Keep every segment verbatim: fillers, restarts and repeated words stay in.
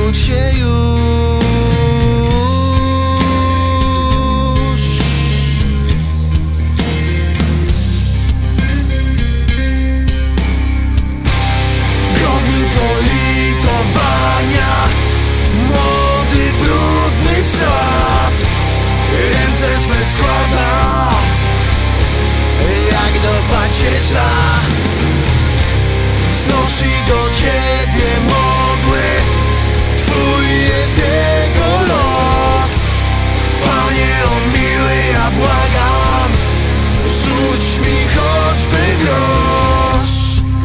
obudź się już. Godny politowania, młody, brudny cap, ręce swe składa jak do pacierza. Wznosi do ciebie modły, twój jest jego los. Panie, on miły, ja błagam, rzuć mi choćby grosz.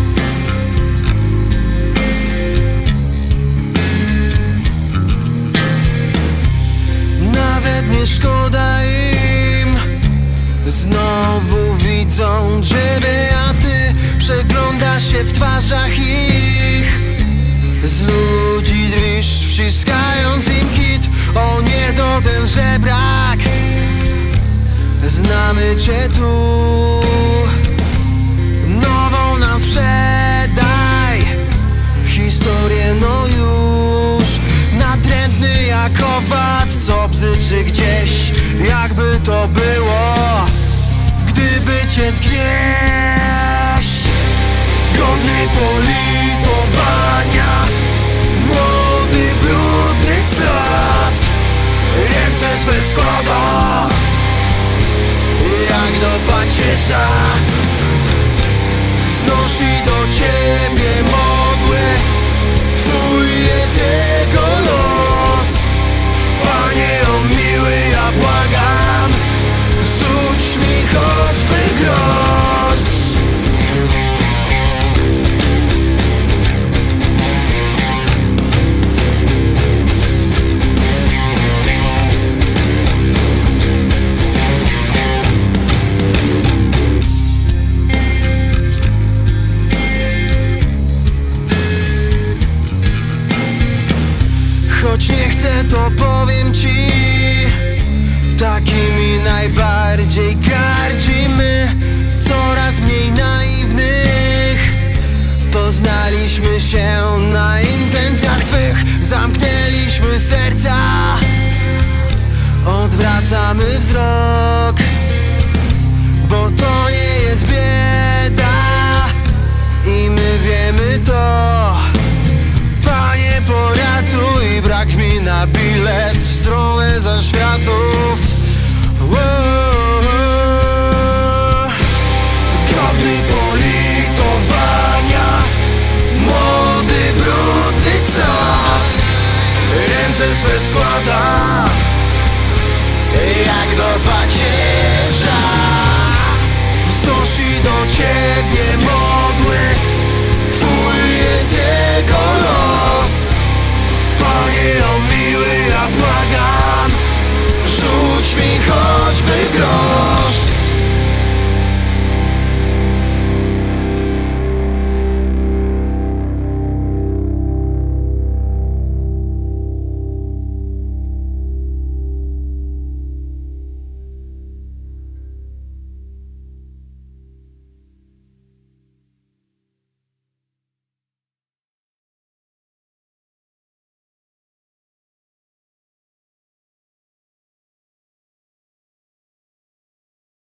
Nawet nie szkoda im, znowu widzą ciebie, a ty przeglądasz się w twarzach ich. Z ludzi drwisz, wciskając im kit. O nie, to ten żebrak, znamy cię tu. Nową nam sprzedaj historię, no już. Natrętny jak owad, co bzyczy gdzieś, jakby to było, gdyby cię zgnieść. Godny politowania, młody, brudny cap, ręce swe składa jak do pacierza. Wznosi do ciebie modły, twój jest jego los. Panie, on miły, ja błagam, rzuć mi choćby grosz. Choć nie chcę, to powiem ci, takimi najbardziej gardzimy. Coraz mniej naiwnych poznaliśmy się na intencjach twych. Zamknęliśmy serca, odwracamy wzrok, bo to nie jest bieda i my wiemy to. Panie, poratuj, brak mi na bilet w stronę zaświatów. Godny politowania, młody, brudny cap, ręce swe składa jak do pacierza. Wznosi do ciebie modły, twój jest jego los. Panie, on miły, ja błagam, rzuć mi choćby grosz.